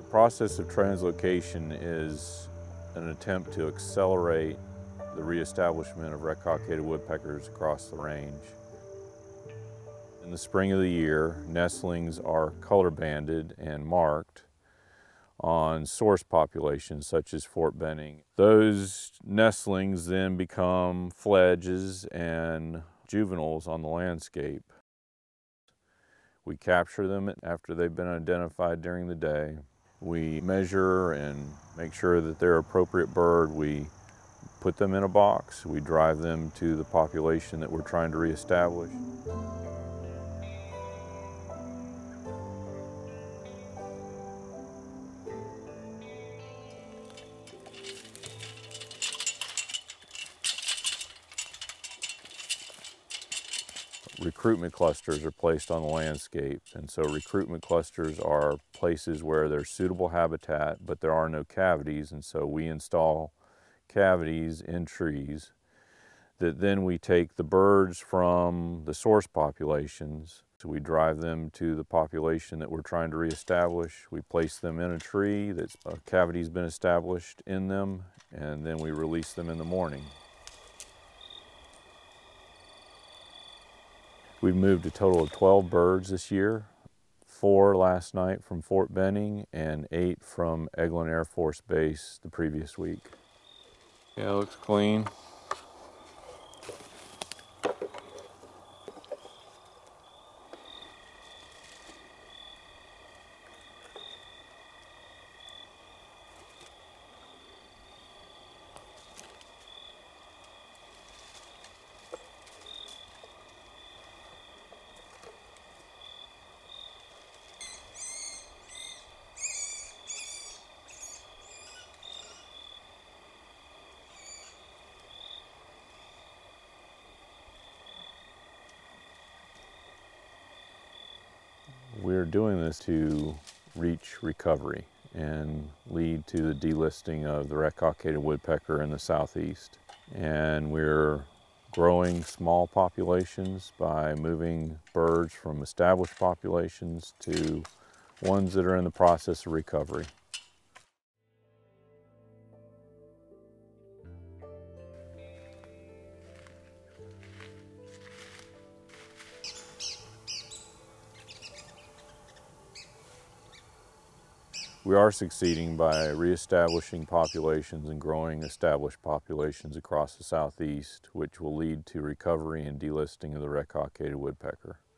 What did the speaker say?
process of translocation is an attempt to accelerate the reestablishment of red-cockaded woodpeckers across the range. In the spring of the year, nestlings are color banded and marked on source populations such as Fort Benning. Those nestlings then become fledges and juveniles on the landscape. We capture them after they've been identified during the day. We measure and make sure that they're appropriate bird. We put them in a box. We drive them to the population that we're trying to reestablish. Recruitment clusters are placed on the landscape, and so recruitment clusters are places where there's suitable habitat, but there are no cavities, and so we install cavities in trees that then we take the birds from the source populations. So we drive them to the population that we're trying to reestablish. We place them in a tree that's a cavity's been established in them, and then we release them in the morning. We've moved a total of 12 birds this year, 4 last night from Fort Benning and 8 from Eglin Air Force Base the previous week. Yeah, it looks clean. We're doing this to reach recovery and lead to the delisting of the red-cockaded woodpecker in the southeast. And we're growing small populations by moving birds from established populations to ones that are in the process of recovery. We are succeeding by reestablishing populations and growing established populations across the southeast, which will lead to recovery and delisting of the red-cockaded woodpecker.